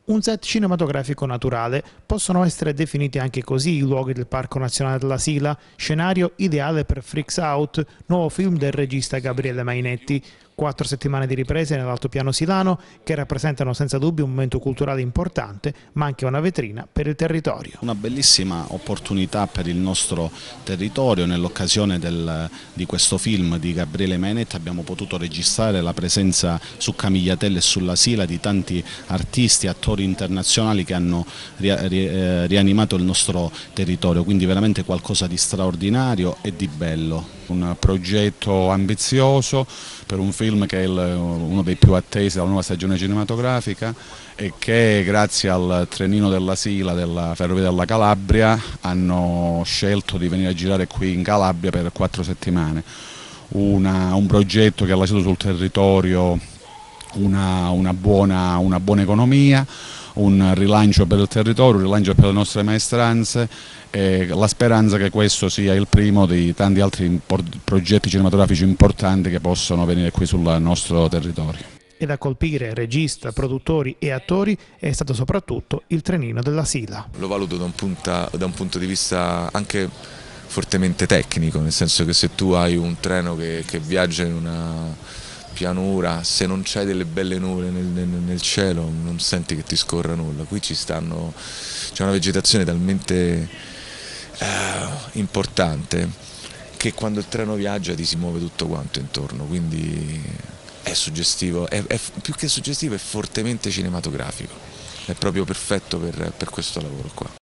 Un set cinematografico naturale. Possono essere definiti anche così i luoghi del Parco Nazionale della Sila, scenario ideale per Freaks Out, nuovo film del regista Gabriele Mainetti. 4 settimane di riprese nell'altopiano silano che rappresentano senza dubbio un momento culturale importante, ma anche una vetrina per il territorio. Una bellissima opportunità per il nostro territorio. Nell'occasione di questo film di Gabriele Mainetti abbiamo potuto registrare la presenza su Camigliatelle e sulla Sila di tanti artisti, attori internazionali che hanno rianimato il nostro territorio, quindi veramente qualcosa di straordinario e di bello. Un progetto ambizioso per un film che è uno dei più attesi della nuova stagione cinematografica e che grazie al trenino della Sila della Ferrovia della Calabria hanno scelto di venire a girare qui in Calabria per 4 settimane. Un progetto che ha lasciato sul territorio una buona economia, un rilancio per il territorio, un rilancio per le nostre maestranze e la speranza che questo sia il primo di tanti altri progetti cinematografici importanti che possono venire qui sul nostro territorio. Ed a colpire regista, produttori e attori è stato soprattutto il trenino della Sila. Lo valuto da un punto di vista anche fortemente tecnico, nel senso che se tu hai un treno che viaggia in una pianura, se non c'hai delle belle nuvole nel cielo non senti che ti scorra nulla. Qui c'è una vegetazione talmente importante che quando il treno viaggia ti si muove tutto quanto intorno, quindi è suggestivo, più che suggestivo è fortemente cinematografico, è proprio perfetto per questo lavoro qua.